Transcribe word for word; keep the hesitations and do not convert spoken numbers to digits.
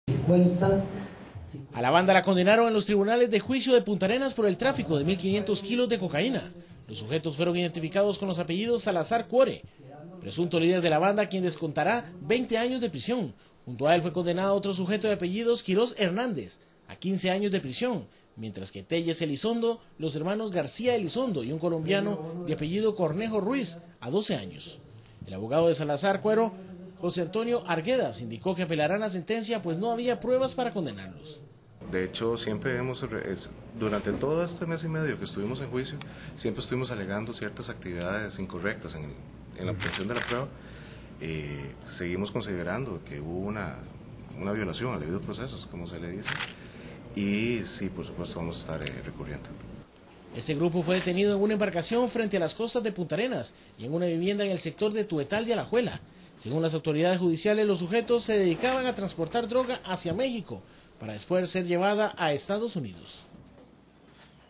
A la banda la condenaron en los tribunales de juicio de Punta Arenas por el tráfico de mil quinientos kilos de cocaína. Los sujetos fueron identificados con los apellidos Salazar Cuore, presunto líder de la banda, quien descontará veinte años de prisión. Junto a él fue condenado otro sujeto de apellidos Quiroz Hernández a quince años de prisión, mientras que Telles Elizondo, los hermanos García Elizondo y un colombiano de apellido Cornejo Ruiz a doce años. El abogado de Salazar Cuero, José Antonio Arguedas, indicó que apelarán la sentencia pues no había pruebas para condenarlos. De hecho, siempre hemos, durante todo este mes y medio que estuvimos en juicio, siempre estuvimos alegando ciertas actividades incorrectas en, en la obtención de la prueba. Eh, seguimos considerando que hubo una, una violación al debido proceso, como se le dice, y sí, por supuesto, vamos a estar eh, recurriendo. Este grupo fue detenido en una embarcación frente a las costas de Punta Arenas y en una vivienda en el sector de Tuetal de Alajuela. Según las autoridades judiciales, los sujetos se dedicaban a transportar droga hacia México para después ser llevada a Estados Unidos.